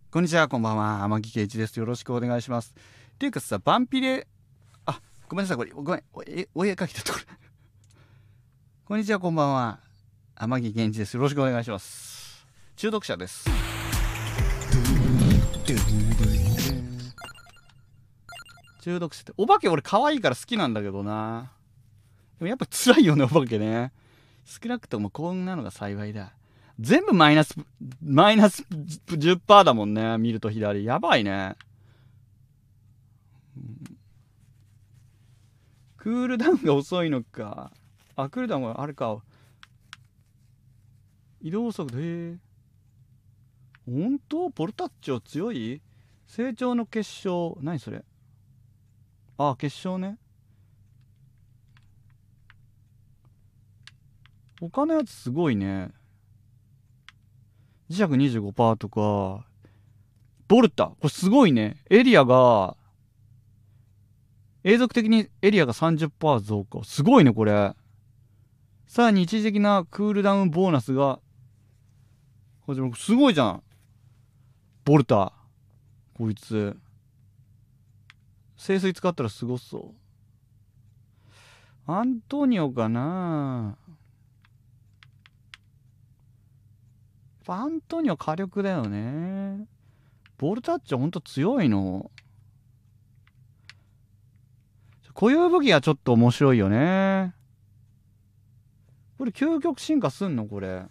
こんにちは、こんばんは。天城圭一です。よろしくお願いします。っていうかさ、バンピレ、ごめんなさい、これ、ごめん、お絵描きだったこれ。こんにちは、こんばんは。天城圭一です。よろしくお願いします。中毒者です。中毒者って、お化け俺可愛いから好きなんだけどな。でもやっぱ辛いよね、お化けね。少なくともこんなのが幸いだ。全部マイナス10% だもんね。見ると左。やばいね。クールダウンが遅いのか。クールダウンはあれか。移動速度、本当ポルタッチョ強い？成長の結晶。何それ？結晶ね。他のやつすごいね。磁石 25% とか。ボルタ。これすごいね。エリアが、永続的にエリアが 30% 増加。すごいね、これ。さらに一時的なクールダウンボーナスが、すごいじゃん。ボルタ。こいつ。清水使ったらすごそう。アントニオかな。アントニオ火力だよね。ボルタッチはほんと強いの。固有武器がちょっと面白いよね。これ究極進化すんのこれ。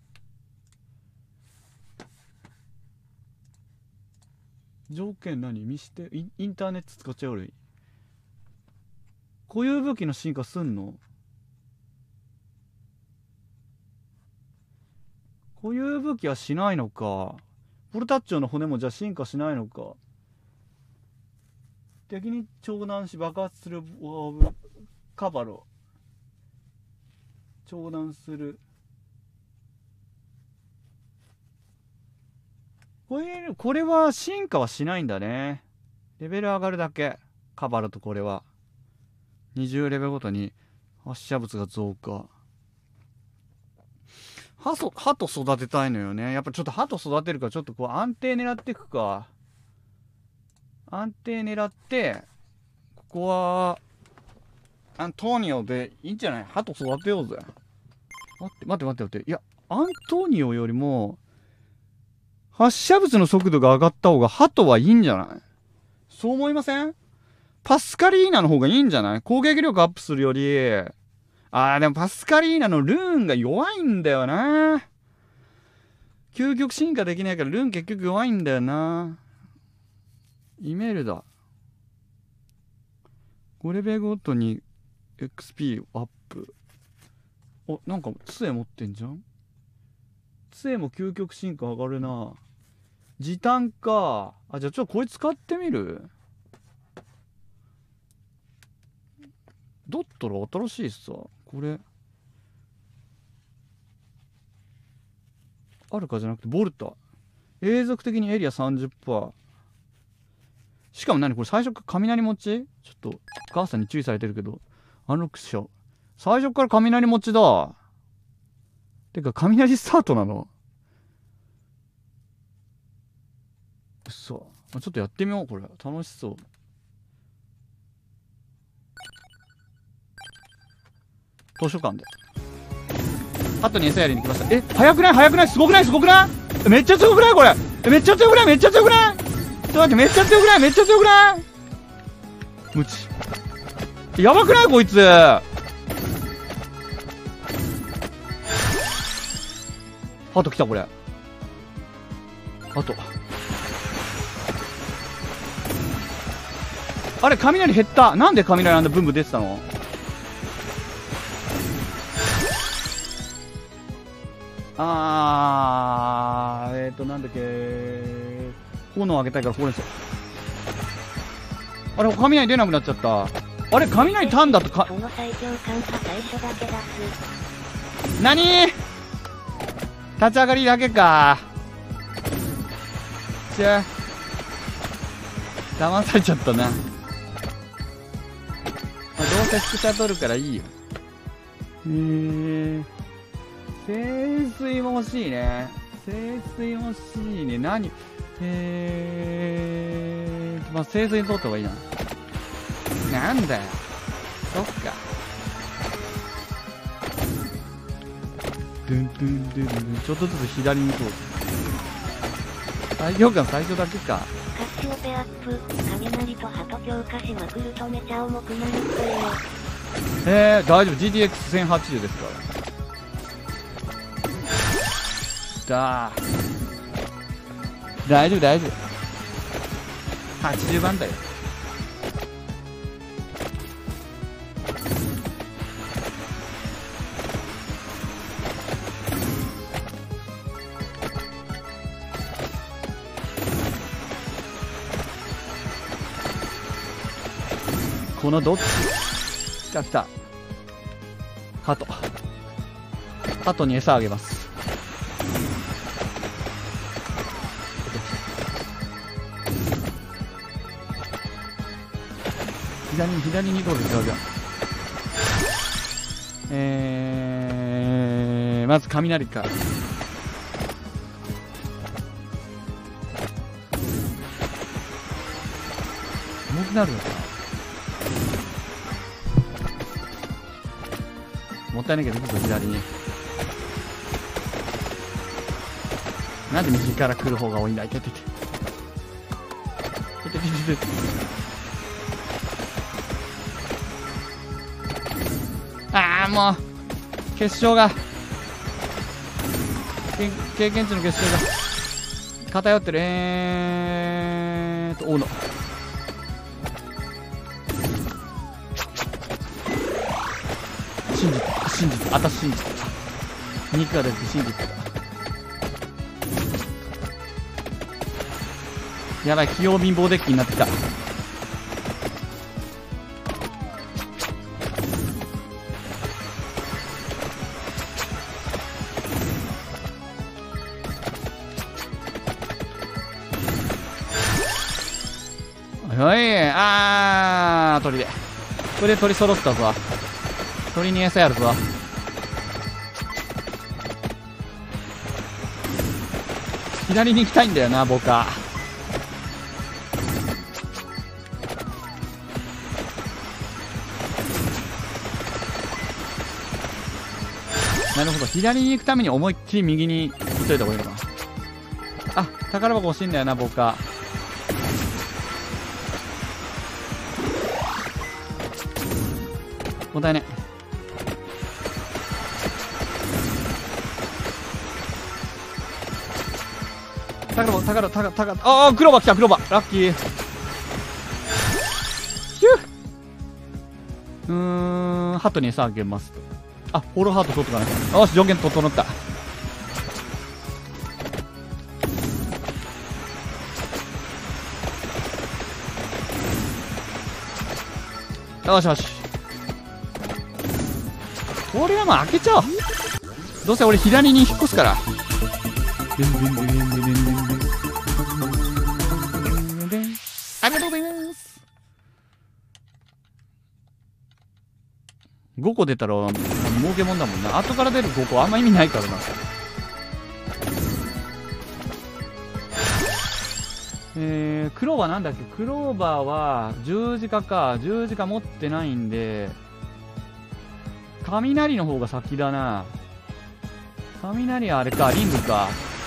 条件何見して。インターネット使っちゃうより。固有武器の進化すんの？固有武器はしないのか。ポルタッチョの骨もじゃあ進化しないのか。敵に長弾し爆発するカバロ。長弾する。これは進化はしないんだね。レベル上がるだけ。カバロとこれは。20レベルごとに発射物が増加。鳩育てたいのよね。やっぱちょっと鳩育てるからちょっとこう安定狙っていくか。安定狙って、ここは、アントニオでいいんじゃない？鳩育てようぜ。待って。いや、アントニオよりも、発射物の速度が上がった方が鳩はいいんじゃない？そう思いません？パスカリーナの方がいいんじゃない？攻撃力アップするより。でもパスカリーナのルーンが弱いんだよな。究極進化できないからルーン結局弱いんだよな。イメルダ。5レベルごとに XP アップ。なんか杖持ってんじゃん。杖も究極進化上がるな。時短か。じゃあちょっとこれ使ってみる？だったら新しいさ。これあるかじゃなくてボルタ。永続的にエリア 30%。しかも何これ最初から雷持ち？ちょっと母さんに注意されてるけど。アンロックしよう。最初から雷持ちだ。てか雷スタートなの？ちょっとやってみよう。これ楽しそう。図書館で鳩に餌やりに来ました。早くないすごくないめっちゃ強くないこれ。めっちゃ強くないちょっと待って、めっちゃ強くない無知。やばくないこいつ。鳩来たこれ。あれ雷減った。なんで雷あんなブンブン出てたの？なんだっけ。炎上げたいからこれですよ。あれ雷出なくなっちゃった。あれ雷ターンだとか。 その最強寒波最初だけ出す。 何？立ち上がりだけか。騙されちゃったな。どうせスクシャ取るからいいよ。清水も欲しいね。何まあ、生前通った方がいいな。なんだよ。そっか。ドゥンドゥンドゥンドゥン。ちょっとずつ左に行こう。最強感最初だけか。 カッシオペアップ、雷と鳩強化しまくるとめちゃ重くなるっぽいよ。 大丈夫。GTX1080 ですから。大丈夫大丈夫。80番だよ。このどっち？来た来た。鳩に餌あげます。左に行こうですよ。じゃあまず雷か。重くなるのかな。もったいないけど、ちょっと左に。なんで右から来る方が多いんだ。いててて。ああ、もう決勝が経験値の決勝が偏ってる。大野信じた。私信じた。肉が出て信じた。やばい、器用貧乏デッキになってきた。はい、鳥で。これで鳥揃ったぞ。鳥に餌やるぞ。左に行きたいんだよな、僕は。なるほど、左に行くために思いっきり右に行っといた方がいいのかな。あ、宝箱欲しいんだよな、僕は。もったいね。ああ、クローバー来た、クローバー。ラッキー。ヒュー。ハトに餌あげますと。あ、ホロハート取っとかないと。よし、条件整った。よしよし。これはもう開けちゃおう。どうせ俺左に引っ越すから。ありがとうございます。5個出たら儲けもんだもんな。後から出る5個あんま意味ないからな。クローバーなんだっけ。クローバーは十字架か。十字架持ってないんで雷の方が先だな。雷はあれか、リングか。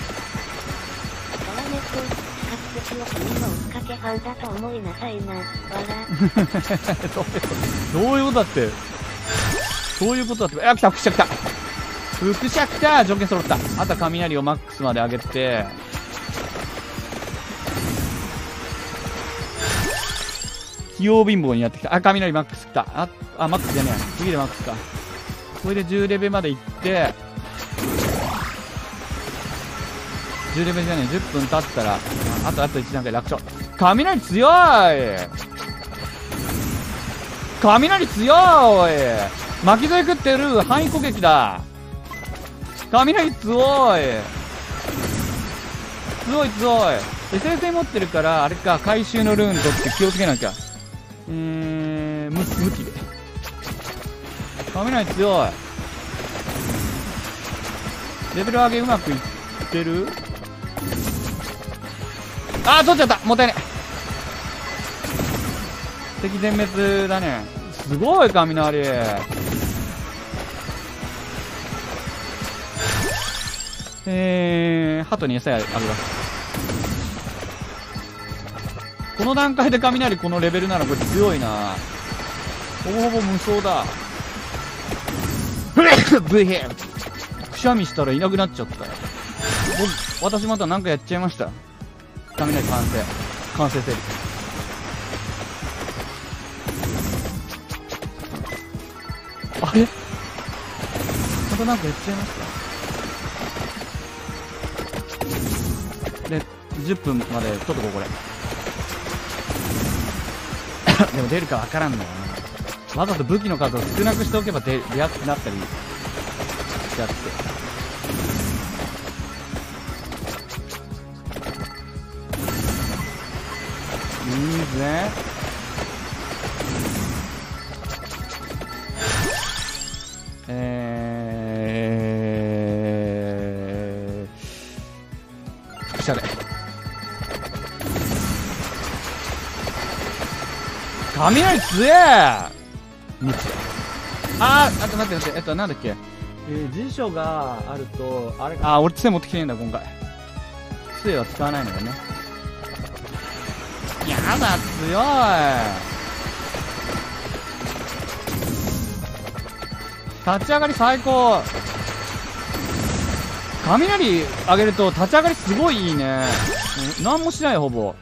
どういうことだって。そういうことだって。あ、来た、来た。副車来た。条件揃った。あとは雷をマックスまで上げて。器用貧乏にやってきた。あ、雷マックス来た。マックスじゃねえ。次でマックスか。これで10レベルまで行って、10レベルじゃねえ、10分経ったら、あと1段階楽勝。雷強い。雷強い。巻き添え食ってる。範囲攻撃だ。雷強い。強い。SSA 持ってるから、あれか、回収のルーン取って気をつけなきゃ。向きで。雷強い。レベル上げうまくいってる。 あー取っちゃった、もったいねえ。敵全滅だね。すごい雷。鳩に餌あげます。この段階で雷このレベルならこれ強いな。ほぼほぼ無双だ。ブヘくしゃみしたらいなくなっちゃったよ。私また何かやっちゃいました。雷完成せる。あれまた何かやっちゃいましたで、10分まで取っとこうこれ。でも出るかわからんのよな。わざと武器の数を少なくしておけば出やすくなったりしちゃって。いいぜ。おしゃれ。雷強え。あと待ってなんだっけ。辞書があるとあれ、俺杖持ってきてねえんだ今回。杖は使わないのよね。やだ、強い。立ち上がり最高。雷上げると立ち上がりすごいいいね。何もしないよほぼ。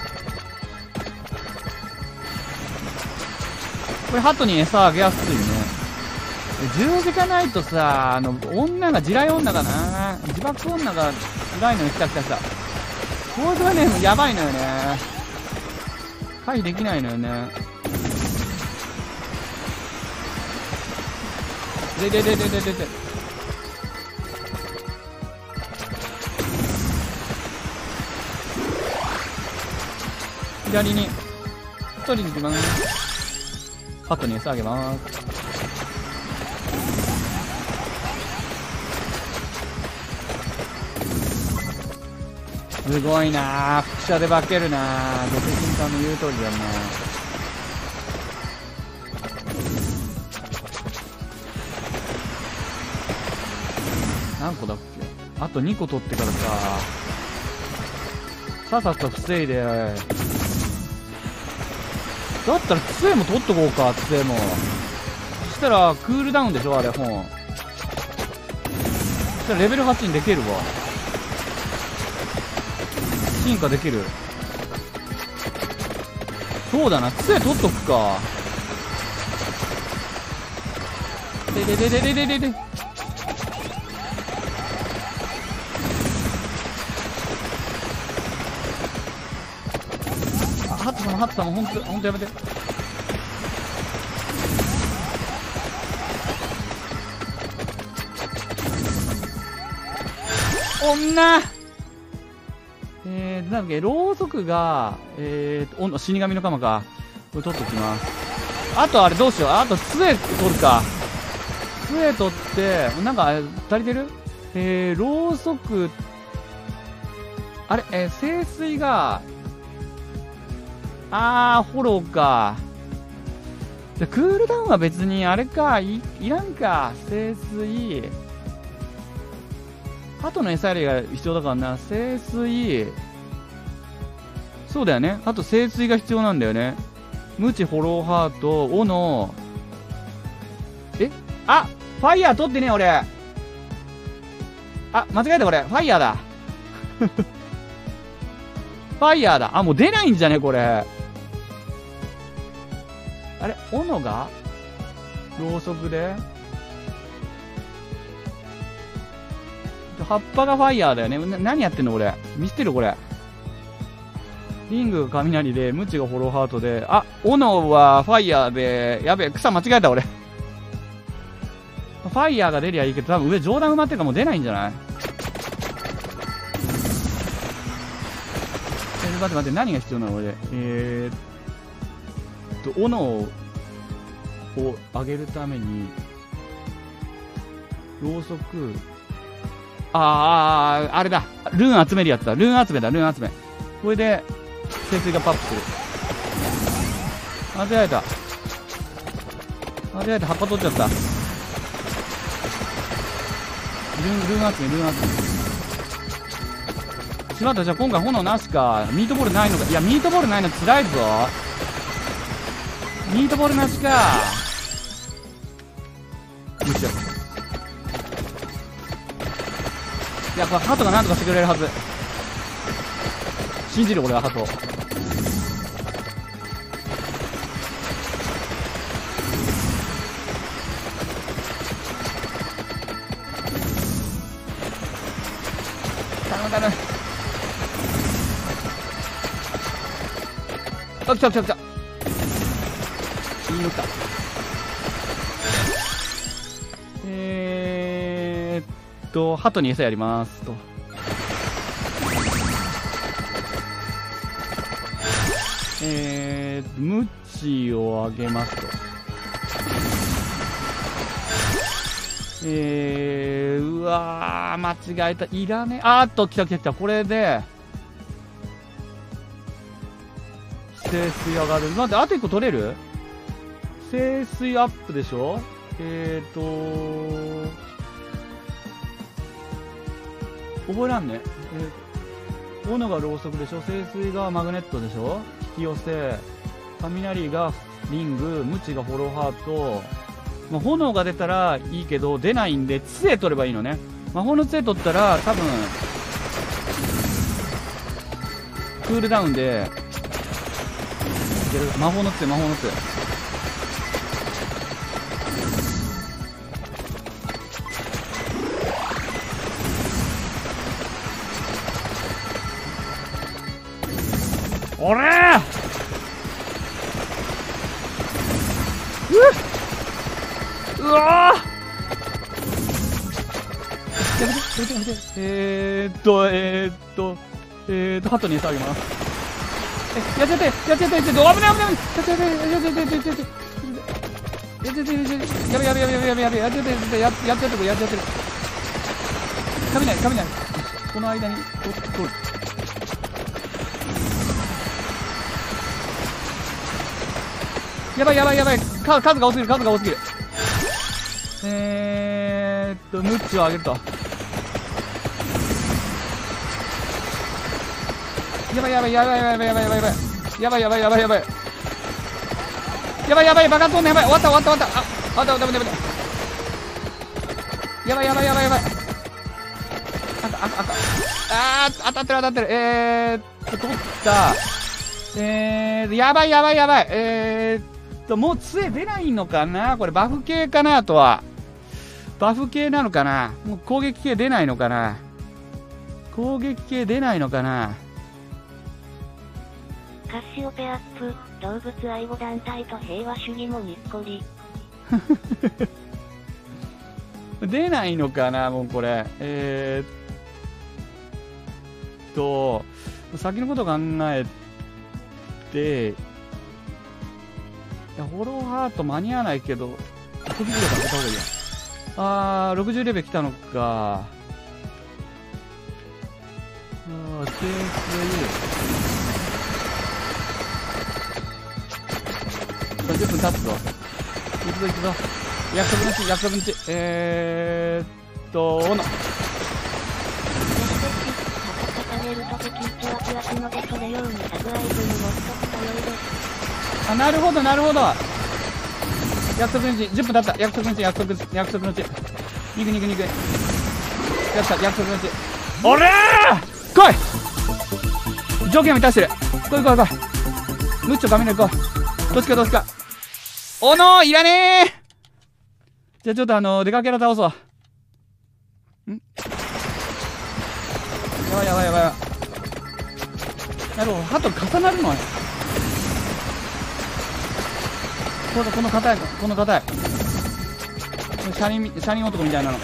これハトに餌あげやすいね。十字架ないとさ、女が地雷女かな、自爆女が辛いのに来た。これがねやばいのよね。回避できないのよね。で左に取りに行きます。ハトに餌あげます。すごいなー、輻射で化けるなー。ご主人さんの言う通りだな。何個だっけ。あと2個取ってからさっさと防いで。だったら杖も取っとこうか。杖もそしたらクールダウンでしょあれ本。そしたらレベル8にできるわ。進化できる。そうだな、杖取っとくか。でハト様ほんとやめて。女なんだっけ、ろうそくが死神の鎌か。これ取っときます。あとあれどうしよう。あと杖取るか。杖取ってなんか足りてる。ろうそくあれ聖水がフォローか。じゃクールダウンは別にあれか、いらんか。聖水鳩の餌やりが必要だからな。聖水そうだよね。あと聖水が必要なんだよね。無知フォローハート斧。ファイヤー取ってね俺。間違えたこれ。ファイヤーだ。ファイヤーだ。もう出ないんじゃねこれ。あれ斧がろうそくで葉っぱがファイヤーだよね。何やってんのこれ。見捨てるこれ。リングが雷で、ムチがフォローハートで、斧はファイヤーで、やべえ、草間違えた俺。ファイヤーが出りゃいいけど、多分上上段埋まってるからもう出ないんじゃない？待って、何が必要なの俺。斧を上げるために、ろうそく、あれだ。ルーン集めるやつだ。ルーン集め。 これで潜水がパップする。間違えた。葉っぱ取っちゃった。ルーン集め。しまった。じゃあ今回炎なしか。ミートボールないのか。いや、ミートボールないのつらいぞ。ミートボールなしか。よいしょ。いや、これハトがなんとかしてくれるはず。信じる俺はハト。頼む。あ、来た。言い抜いた。ハトに餌やりますと。ムチをあげますと。うわー、間違えた。いらね。あーっと、来た。これで、清水上がる。なんで、あと1個取れる？清水アップでしょ？覚えらんね。斧がろうそくでしょ、清水がマグネットでしょ、引き寄せ、雷がリング、ムチがフォローハート、まあ、炎が出たらいいけど出ないんで杖取ればいいのね。魔法の杖取ったら多分クールダウンでいける。魔法の杖。おれー！うわー！やめて。ハトに餌あげます。やっちゃって。危ない。やっちゃって。雷。この間に取る。やばい。数が多すぎる。ムッチをあげると。やばい。バカ飛んでやばい。終わった。やばい。当たってる。取った。やばい。もう杖出ないのかな、これバフ系かなとは。バフ系なのかな、もう攻撃系出ないのかな。 カシオペアップ、動物愛護団体と平和主義もにっこり。 出ないのかな、もうこれ。先のこと考えて、フォローハート間に合わないけど、飛び切れば上げた方がいいや。60レベル来たのか。清水。10分経つぞ。行くぞ。約束の地。斧。なるほど。約束の地、10分経った。約束の地。肉。やった、約束の地。おれー！来い！条件満たしてる。来い。ムッチョ雷来い。どっちか。おのーいらねー！じゃあちょっとデカキャラ倒そう。やばい。なるほど、ハト重なるのよ。この硬い。車輪男みたいなの。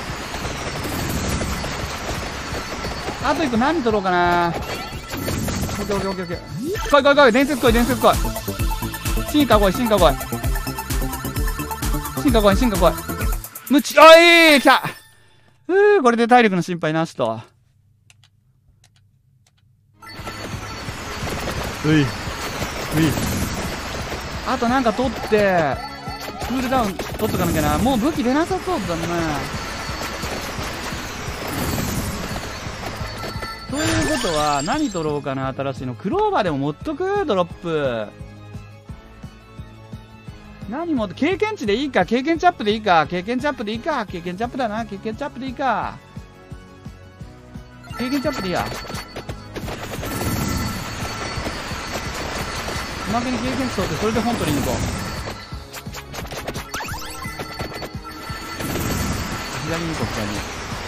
あと1個何取ろうかな。オッケー。来い。伝説来い。進化来い。ムチ、来た。これで体力の心配なしと。 うい。あとなんか取って、クールダウン取っとかなきゃな。もう武器出なさそうだな。ということは、何取ろうかな、新しいの。クローバーでも持っとくドロップ。何も、経験値でいいか、経験値アップでいいか、経験値アップでいいか、経験値アップだな、経験値アップでいいか。経験値アップでいいや。おまけに経験値取って、それで本取りに行こう。左に行こう、左に。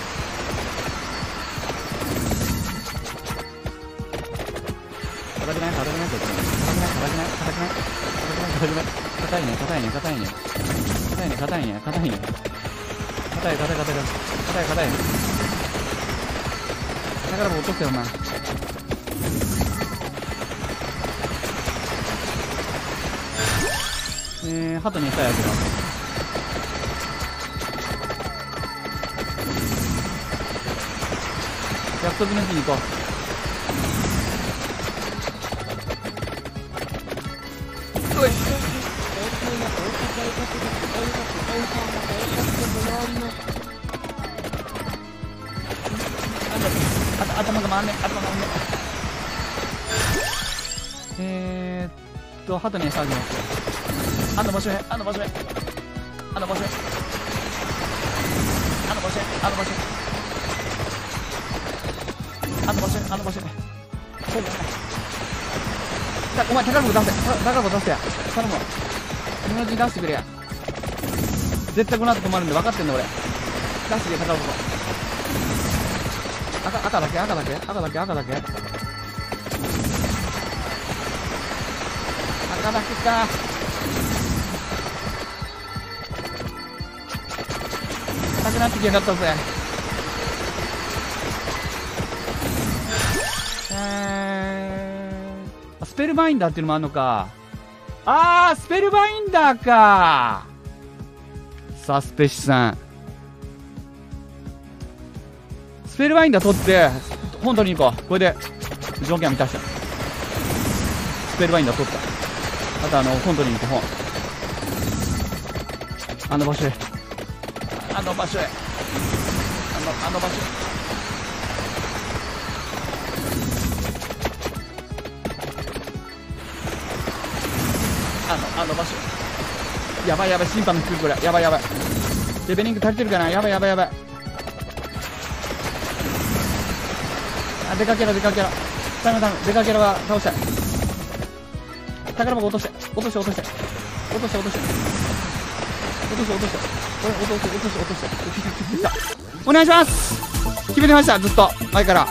硬くない、硬くない、硬くない、硬くない、硬くない、硬いね、硬いね、硬いね、硬いね、硬いね、硬いね、硬い、硬い、硬い、硬い、硬い、だからもう落とせよな。鳩に餌やるけど。約束の日に行こう。おい。頭が回んねえ、頭が回んねえ。鳩に餌あげます。あの場所へ、あの場所へ、あの場所へ、あの場所へ、あの場所へ、あの場所へ、あの場所へ。そうだね。お前、宝箱出せ、宝箱出せや。頼むわ。友達に出してくれや。絶対この後止まるんで分かってんだ俺。出してくれ、宝箱。赤だけ、赤だけ、赤だけ、赤だけ。赤だけか。なくなってきやがったぜ。スペルバインダーっていうのもあんのか。スペルバインダーか。サスペシさん。スペルバインダー取って、本取りに行こう。これで、条件は満たした。スペルバインダー取った。あと本取りに行こう、本。あの場所へ。あの場所へ。あの場所へ。あの場所。やばいやばい、審判の来るこれ。やばいやばい。レベリング足りてるかな。やばいやばいやばい。デカキャラ、デカキャラ。ダメダメ、デカキャラは倒したい。宝箱落として、落として、落として。落として、落として。落として、落として。落として、落として、落として。お願いします。決めてました、ずっと。前から。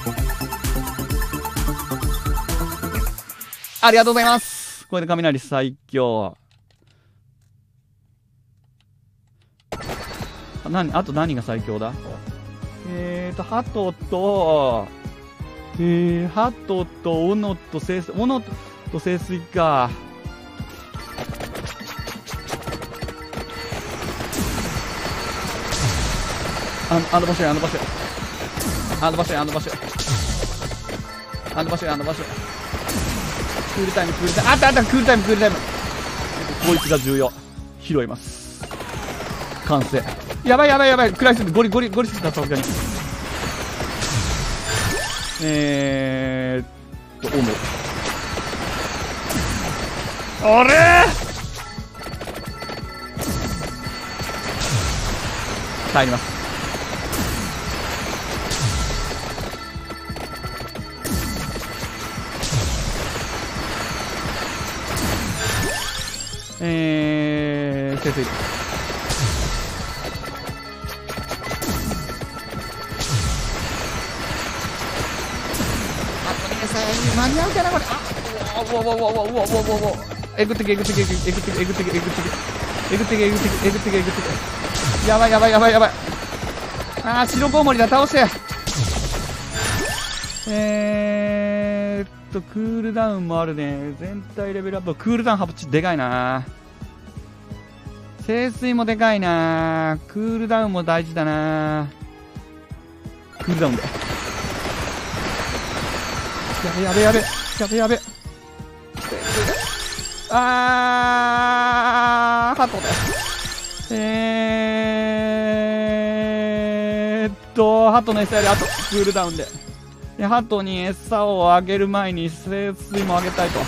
ありがとうございます。これで雷最強。あと何が最強だ？ハトと、ハトと、斧と聖水、斧と聖水か。あの場所へ、あの場所へ。あの場所へ、あの場所へ。あの場所へ、あの場所へ。クールタイム、クールタイム。あったあった、クールタイム、クールタイム。こいつが重要。拾います。完成。やばいやばいやばい。クライスゴリゴリゴリすぎた、さすがに。オム。あれ帰ります。聖水。間に合うかなこれ。えぐってけえぐってけえぐってけえぐってけえぐってけえぐってけえぐってけえぐってけえぐってけえぐってけ。やばいやばいやばいやばい。白コウモリだ、倒して。クールダウンもあるね。全体レベルアップ。クールダウンハプチでかいな。聖水もでかいな。クールダウンも大事だな。クールダウンで。やべやべやべやべやべ。 ハトだ。ハトの餌よりあとクールダウンで。ハトに餌をあげる前に清水もあげたいと。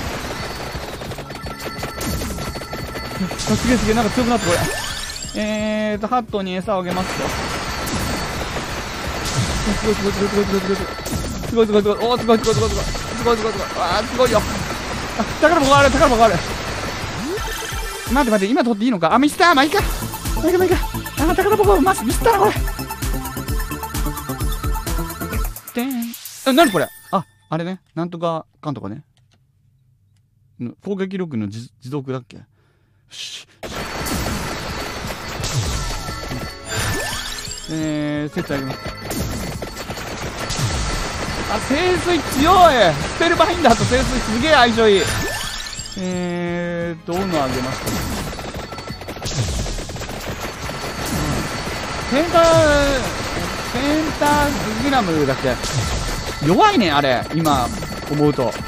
すげえすげえ、なんか強くなってこれ。ハトに餌をあげますと。すごいすごいすごいすごいすごいすごいすごいすごいすごい、おーすごいすごいすごいすごいすごいすごいすごい、あーすごいよ。宝箱がある、宝箱がある。待って待って、今取っていいのか。ミスター、まあいいか、まあいいかまあいいか。宝箱がミスター、これでん。なにこれ。あれね、なんとかかんとかね。攻撃力の持続だっけ。設置あげます。清水強い。スペルバインダーと清水すげえ相性いい。斧あげます。ペンタグラムだっけ。弱いねあれ、今思うと。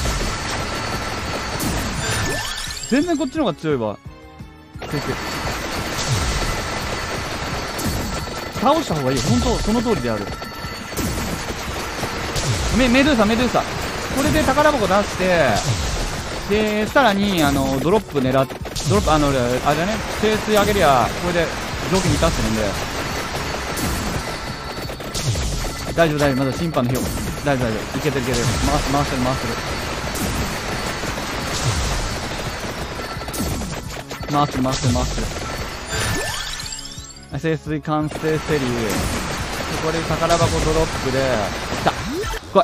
全然こっちの方が強いわ。倒した方がいい。本当その通りである。メドゥーサこれで宝箱出して、でさらにドロップ狙って、ドロップあれだね、清水上げりゃこれで条件満たしてるんで大丈夫。まだ審判の日を大丈夫。いけてる。回してる。清水完成セリー。これ宝箱ドロップで来た。来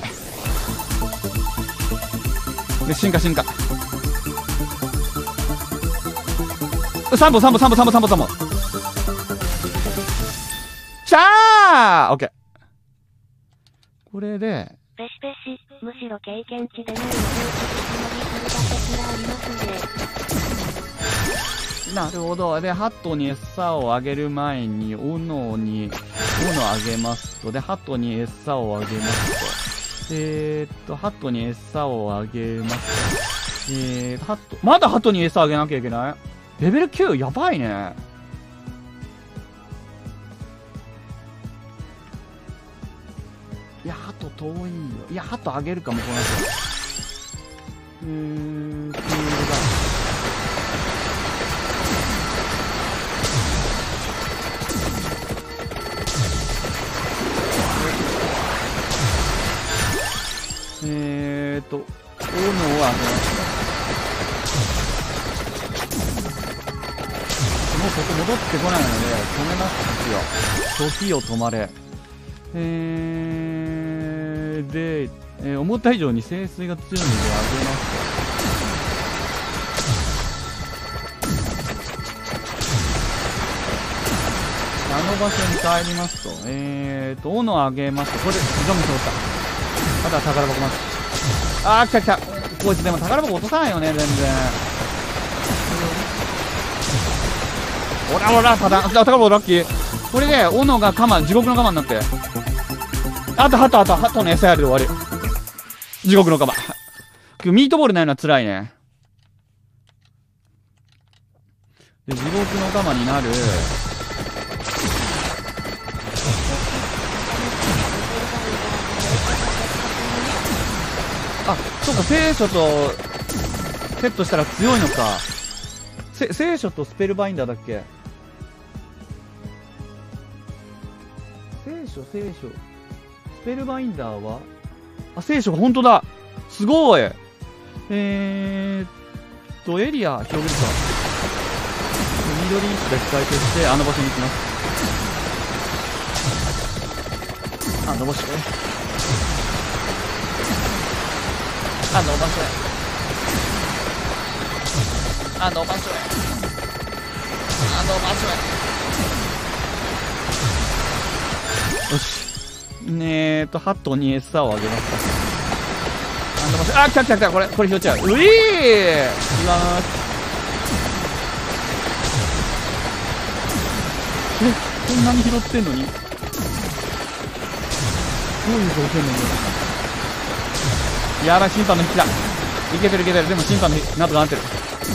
い。で進化。3本。きたー。オッケー。これでペシペシ、むしろ経験値でないので、一つするだけありますね。 なるほど。で、ハトに餌をあげる前に、斧あげますと。で、ハトに餌をあげますと。ハトに餌をあげますと。まだハトに餌あげなきゃいけない。レベル9、やばいね。いや、ハト遠いよ。いや、ハトあげるかも、この後。クールだ。斧をあげます。もうここ戻ってこないので、止めますよ。時を止まれ。で、思った以上に清水が強いので上げます。場所に帰りますと、斧を上げますと、これで非常に通った。ただ宝箱ます。来た。こいつでも宝箱落とさないよね、全然。おら、パターン。宝箱ラッキー。これで、斧が地獄の鎌になって。ハトの餌やりで終わり。地獄の鎌。ミートボールないのは辛いね。で、地獄の鎌になる。そうか、聖書とセットしたら強いのか。聖書とスペルバインダーだっけ。聖書スペルバインダーは聖書が本当だ。すごい。エリア広げるか。緑石で使い消して場所に行きます。伸ばして。伸ばせ。よし。ハトに餌をあげますか。来た。これ拾っちゃう。こんなに拾ってんのに。どういう条件なんだろう。やばい、審判の引きだ。 いけてるいけてる。でも審判でなんとかなってる。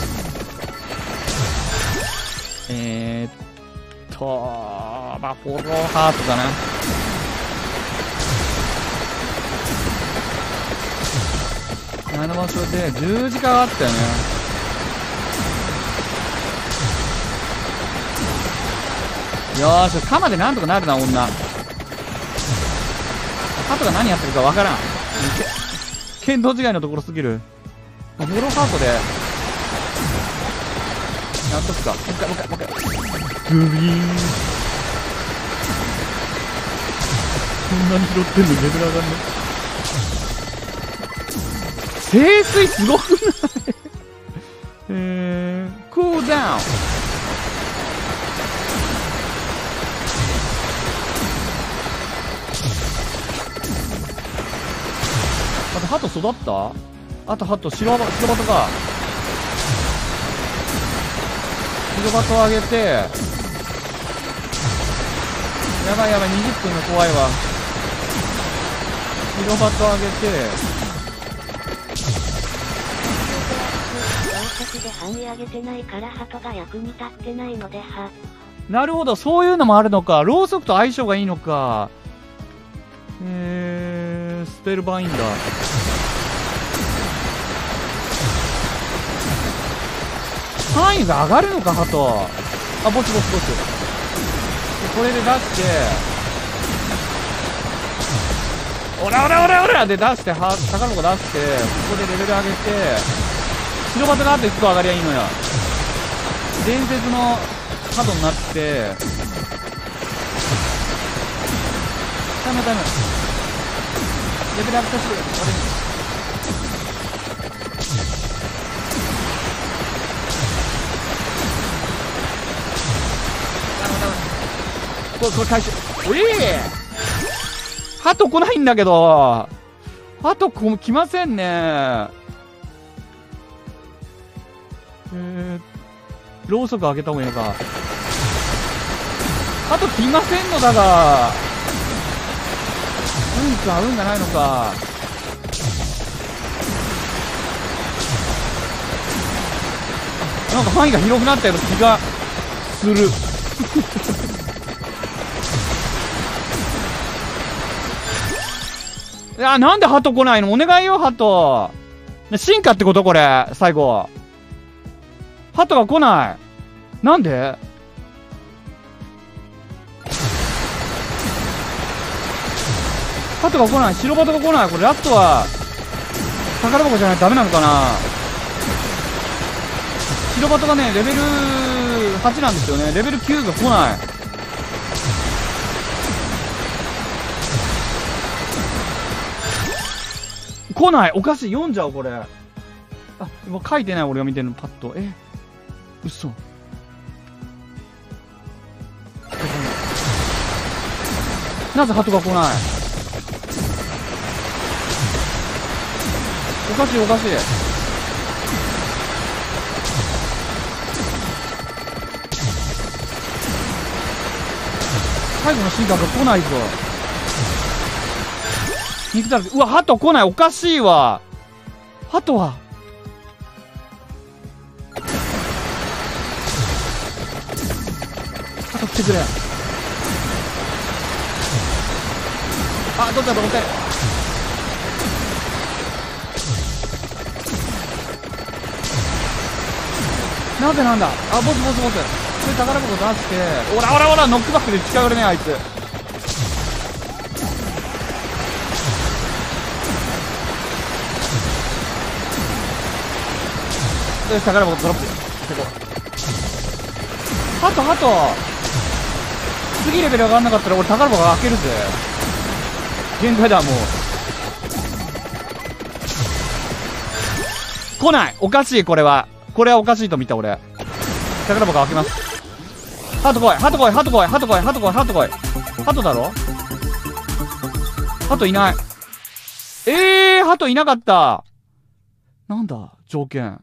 まあフォローハートだな。あの場所で十字架があったよね。よーし、鎌でなんとかなるな、女。ハトが何やってるかわからん。剣道違いのところすぎる。フォローハートでやっとくか。もう一回グビーン。こんなに拾ってんのにレベル上がんね。清水すごくない？クールダウン。あとハト育った？あとハト白バトか。白バトを上げて、やばい20分が怖いわ。白バト上げてで範囲上げてないからハトが役に立ってないのでは。 なるほど、そういうのもあるのか。ろうそくと相性がいいのか。スペルバインダー。範囲が上がるのか、ハト。あ、ボス。これで出して、オラで出して、宝箱出して、ここでレベル上げて、白バトがあと1個上がりゃいいのよ。伝説のハトになって、タイム。レベルアップして、これ回収。ハト来ないんだけど。ハト来ませんね。ろうそく開けた方がいいのか。ハト来ませんのだが。運がないのか。なんか範囲が広くなったような気がする。いや、なんでハト来ないの？お願いよ、ハト。進化ってことこれ、最後。ハトが来ない。なんで？ハトが来ない。白バトが来ない。これラストは宝箱じゃないとダメなのかな。白バトがね、レベル8なんですよね。レベル9が来ない。来ない。おかしい。読んじゃうこれ。あ、もう書いてない。俺が見てるのパッと。嘘。なぜハトが来ない。おかしい。最後の進化が来ないぞ。肉だらけ。うわ、ハト来ない。おかしいわ。ハトはハト来てくれ。あ、どっちだと思って。なぜなんだ。あ、ボス。それ宝箱出して、オラノックバックで近寄るね、あいつ。で、宝箱ドロップ。ハト。次レベル上がんなかったら俺宝箱開けるぜ。限界だ、もう。来ない。おかしい、これはおかしいと見た、俺。宝箱開けます。ハト来い。ハトだろ。ハトいない。ハトいなかった。なんだ、条件。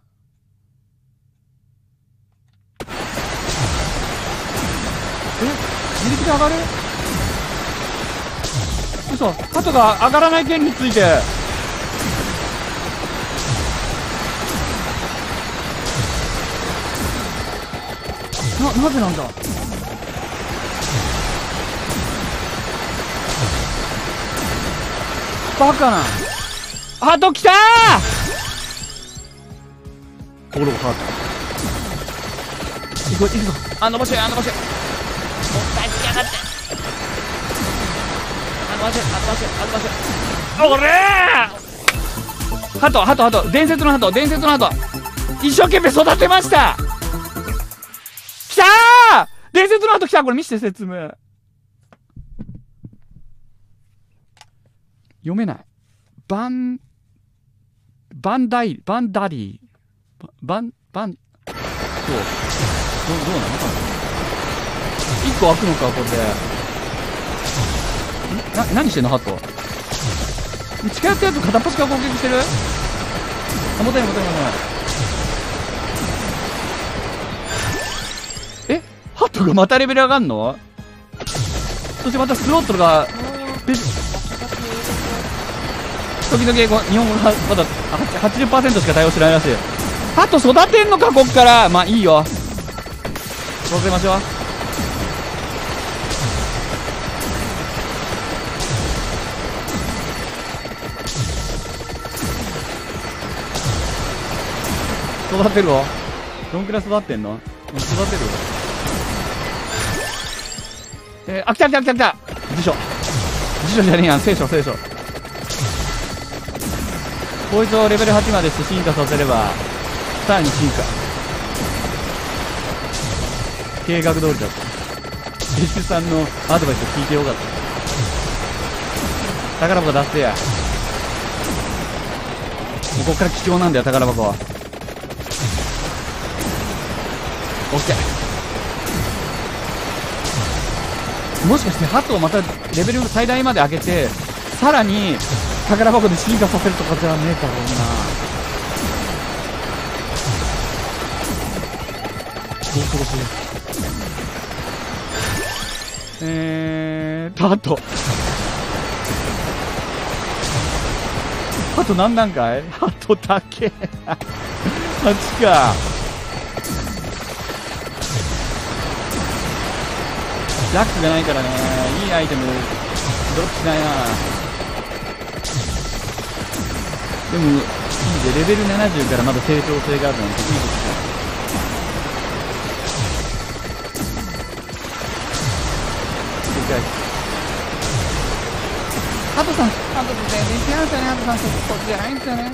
自力で上がる？嘘。ハトが上がらない件について。 なぜなんだ。バカな。ハト来たー。心が変わった。行こう行くぞ。あの場所や、あの場所や。もったいつきやがって。あの場所や、あの場所や、あの場所や。おれー。ハトハトハト、伝説のハト、伝説のハト。一生懸命育てました。来たー。伝説のハト来た。これ見して説明。読めない。バンダリー。どうなのかな。1個開くのか、これで。何してんの、ハト。近寄ったやつ片っ端から攻撃してる。あ、もたいないもたいない。え、ハトがまたレベル上がんの。そしてまたスロットルが時々日本語がまだ 80% しか対応してないらしい。ハト育てんのか、こっから。まあいいよ、育てましょう。育てるわ。どんくらい育ってんの。育てるわ。あ、来た来た来た来た。辞書じゃねえやん、聖書。こいつをレベル8までして進化させればさらに進化。計画通りだった。レシュさんのアドバイスを聞いてよかった。宝箱出してや。もうこっから貴重なんだよ、宝箱は。オッケー。もしかしてハトをまたレベル最大まで上げてさらに宝箱で進化させるとかじゃねえだろうな。恐ろしい。ハト何段階。ハトだけ8か。ジャックがないからね、いいアイテムドロップしないな。でもいいぜ、レベル70からまだ成長性があるのでいいですね。でかい。ハトさん全然違うんですよね。ハトさんそっちじゃないんですよね。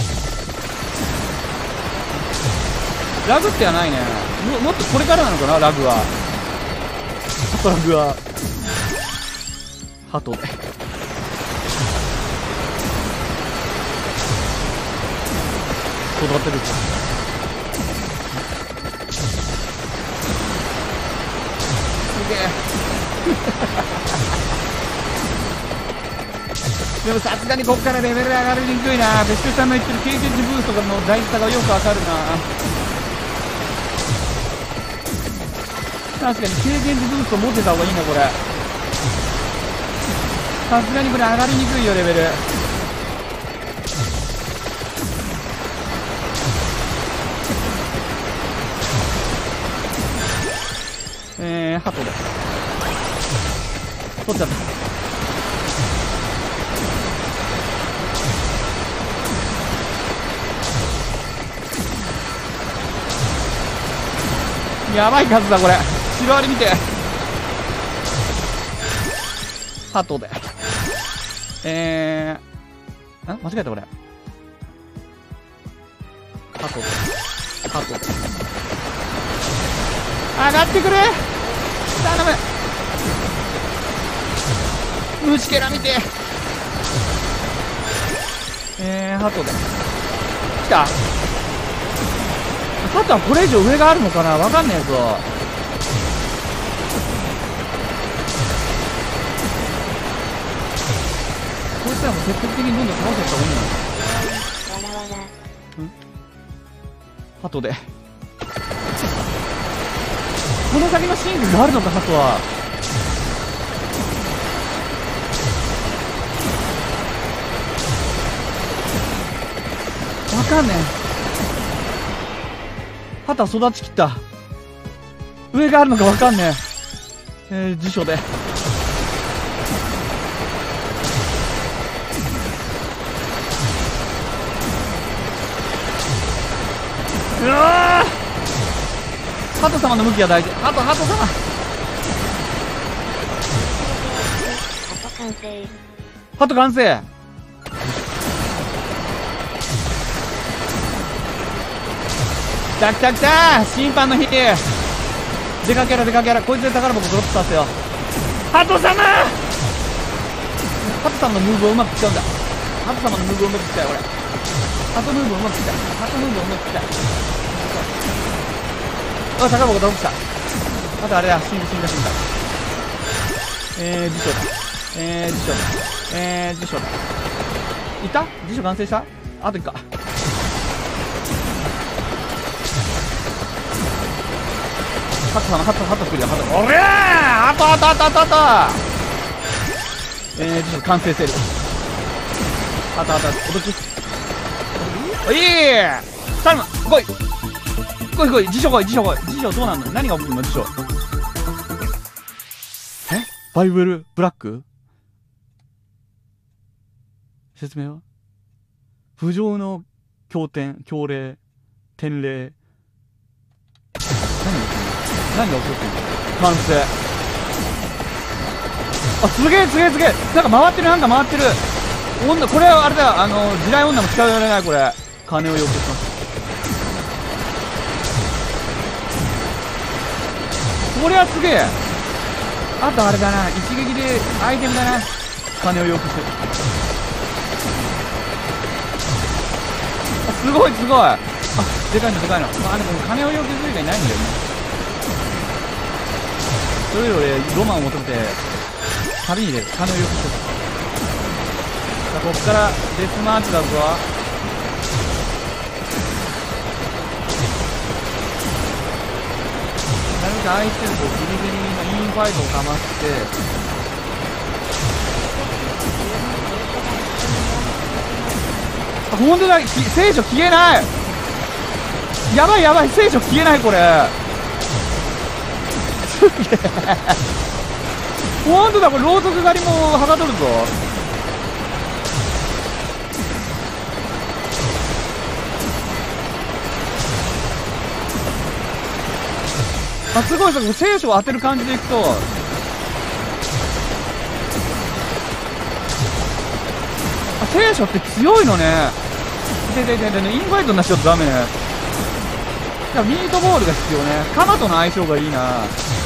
ラグってはないね。もっとこれからなのかな、ラグは。ラグはハトで育てる。すげえでもさすがにこっからレベル上がりにくいな。ベスケさんの言ってる経験値ブーストの大事さがよくわかるな。確かに経験値ブースト持ってた方がいいな、これ。さすがにこれ上がりにくいよ、レベル。ハトで取っちゃった。やばい数だこれ。シロアリ見て。ハトで間違えたこれ。ハトで上がってくれ、頼む。虫けら見て。ハトで来た。ハトはこれ以上上があるのかな、わかんねえぞ。こいつらも積極的にどんどん倒していった方がいいな。 わらわら。 ハトでこの先のシーンがあるのか、ハトは。わかんねえ。ハトは育ちきった。 上があるのかわかんねえ。辞書で。うわー、ハト様の向きが大事。ハト様。 ハト完成。 ハト完成。来た審判の日。出かけら。こいつで宝箱ドロップさせよう。ハト様のムーブをうまく使うんだ。ハト様のムーブをうまく使うよ、俺。ハトムーブをうまく使う。あ、宝箱ドロップした。あとあれだ、死んだ。辞書だ。いた？辞書完成した？あと1か。ハト来るよ、おりゃー！あと辞書完成せる。おどき。おいー！サルマン、来い！辞書どうなんの？何が起きるの？辞書。バイブルブラック？説明は？不浄の経令、天霊。何が起こってんの？完成。あ、すげえ。なんか回ってる。女、これはあれだ、地雷女も近寄れない、これ。金を要求します。これはすげえ。あとあれだな、一撃でアイテムだな。金を要求する。あ、すごい。あ、でかいの。でも金を要求する以外ないんだよね。それぞれロマンを求めて旅に出る。金を要求する。さあ、こっからデスマーチだぞ。なるべく相手のギリギリのインファイトをかまして、あ、ほんとだ、聖書消えない。やばい、聖書消えない、これ。すげえ。ほんとだ、これろうそく狩りもはかどるぞ。あ、すごい。聖書を当てる感じでいくと、あ、聖書って強いのね。インファイトなしちゃダメね。いや、ミートボールが必要ね。カマとの相性がいいな。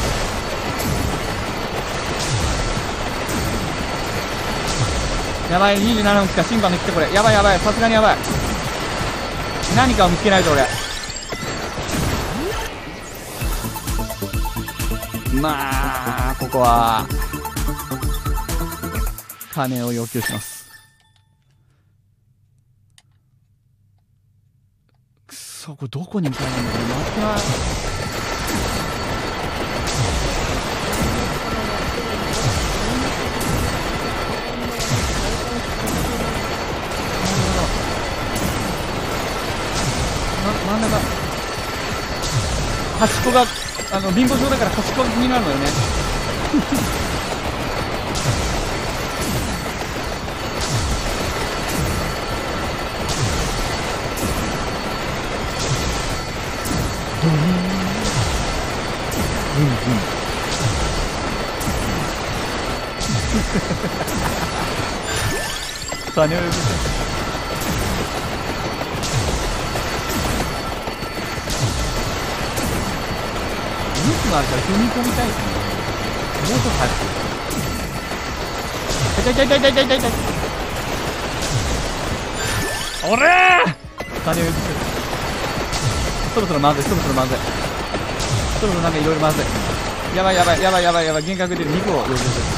やばい、27の来た。審判の来て、これやばい、さすがにやばい。何かを見つけないと俺。まあ、ここは金を要求します。くそ、これどこに向かえばいいのかな。待ってない。真ん中端っこが貧乏症だから端っこになるのよね。金を呼ぶ。ミスがあるから踏み込みたいですね。もうちょっと早く。痛い。おれー！金を呼ぶ。そろそろまずい。そろそろなんかいろいろまずい。やばい。幻覚出る。肉を要求する。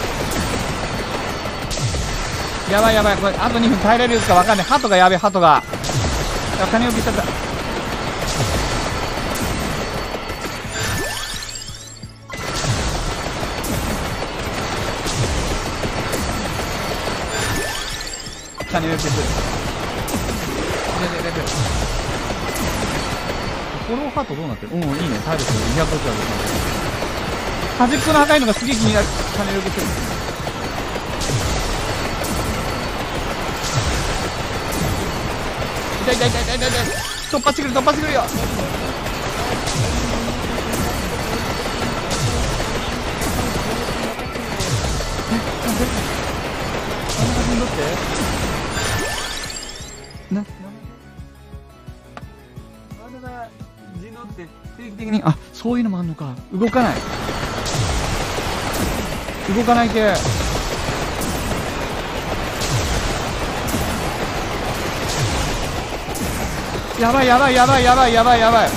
やばい。これあと2分耐えれるか分かんない。ハトがやべえ。金を呼びしちゃった。金を呼びする。こフォローハートどうなってる？うん、いいね。体力250ある。端っこの赤いのがすげえ気になる。金力ってる。痛い痛い痛い痛い痛い痛い。突破してくる、突破してくるよ。なんであんな感じになって人狼って定期的に、あ、そういうのもあんのか。動かない、動かない系。やばいやばいやばいやばいやばいやばい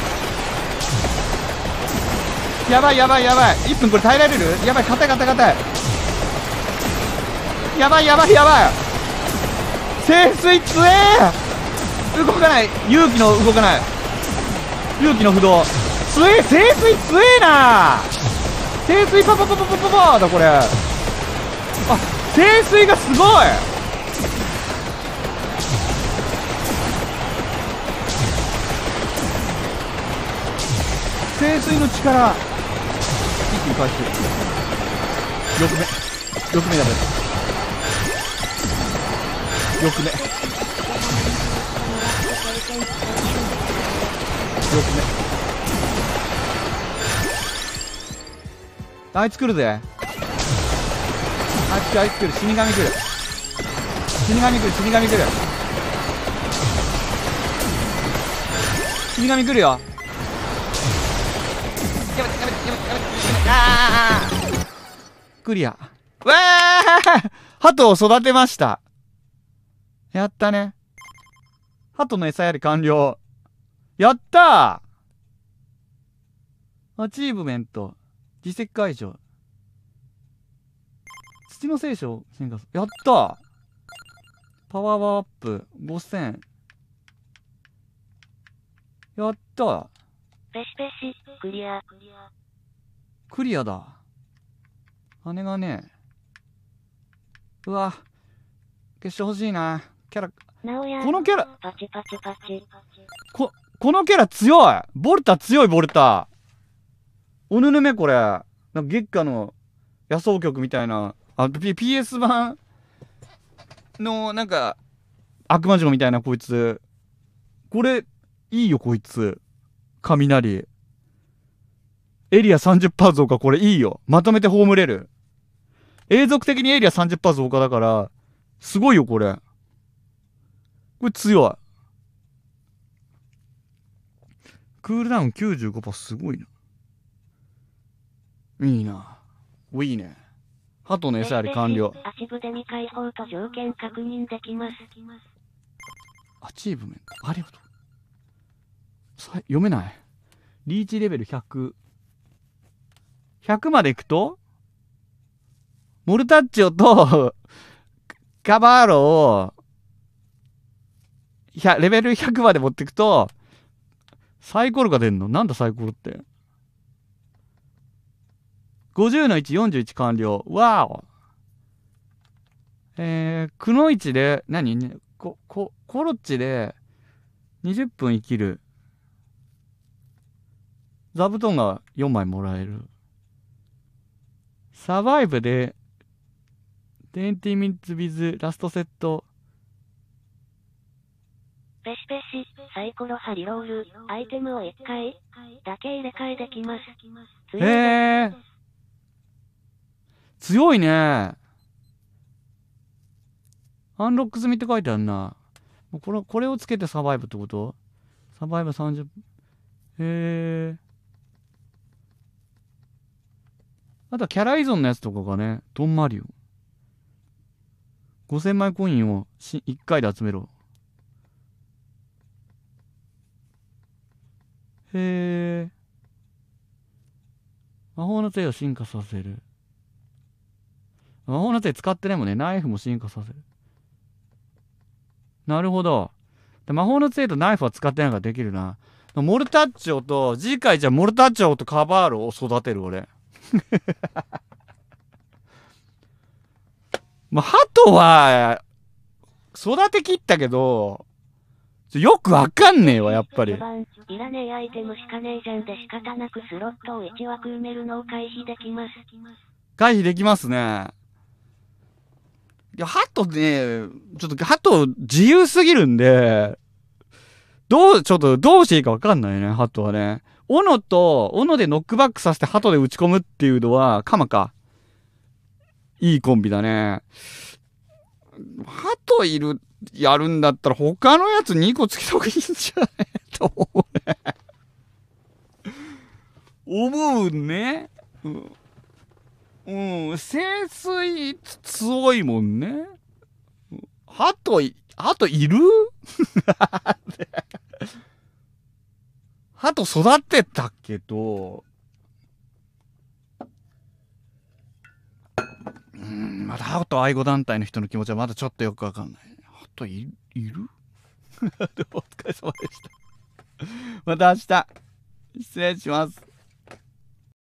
やばいやばいやばい。1分これ耐えられる？やばい、硬い硬い硬い。やばいやばいやばい。清水強え。動かない。勇気の動かない。勇気の不動強え。清水強えな。清水パパパパパパパだこれ。あ、清水がすごい。清水の力一気に回収。6目だね。6目あいつ来るぜ。あいつ来る。死神来る。死神来る。死神来るよ。やめて。あークリア。わー鳩を育てました。やったね。鳩の餌やり完了。やったー。アチーブメント。自責解除。土の聖書進化する。やったー。パワーアップ。5000。やったー。 ペシペシ、クリア。 クリアだ。羽がね。うわ。消してほしいな。キャラ。このキャラ。 パチパチパチ。 このキャラ強い。ボルタ強い、ボルタ。おぬぬめこれ。なんか月下の野草曲みたいな。PS 版のなんか悪魔城みたいなこいつ。これ、いいよこいつ。雷。エリア 30% 増加、これいいよ。まとめて葬れる。永続的にエリア 30% 増加だから、すごいよこれ。これ強い。クールダウン 95% すごいな。いいな。いいね。鳩の餌やり完了。 足筆に解放と条件確認できます。 アチーブメント。ありがとう。読めない。リーチレベル100。100まで行くとモルタッチョとカバーロをレベル100まで持っていくとサイコロが出んの？なんだサイコロって。50の1、41完了。わお。くのいちで、コロッチで20分生きる。座布団が4枚もらえる。サバイブで20 minutes with ラストセット。 ペシペシ、サイコロハリロール、アイテムを1回だけ入れ替えできます。 へー。強いね。アンロック済みって書いてあるな。これをつけてサバイブってこと？サバイブ30。へー。あとはキャラ依存のやつとかがね、ドンマリオ。5000枚コインを1回で集めろ。へー。魔法の杖を進化させる。魔法の杖使ってないもんね。ナイフも進化させる。なるほど。魔法の杖とナイフは使ってないからできるな。モルタッチョと、次回じゃあモルタッチョとカバーロを育てる俺。まあ、ハトは、育てきったけど、 よくわかんねえわ、やっぱり。 いらねえアイテムしかねえじゃんで仕方なくスロットを1枠埋めるのを回避できます。 回避できますね。いや、ハトね、ちょっとハト自由すぎるんで、ちょっとどうしていいかわかんないね、ハトはね。斧でノックバックさせてハトで打ち込むっていうのは、カマか。いいコンビだね。ハトやるんだったら他のやつ2個つけた方がいいんじゃないと思うね。思うね。うん、清水強いもんね。ハトいるハト育てたけど、まだハト愛護団体の人の気持ちはまだちょっとよくわかんない。ハトいるお疲れ様でした。また明日。失礼します。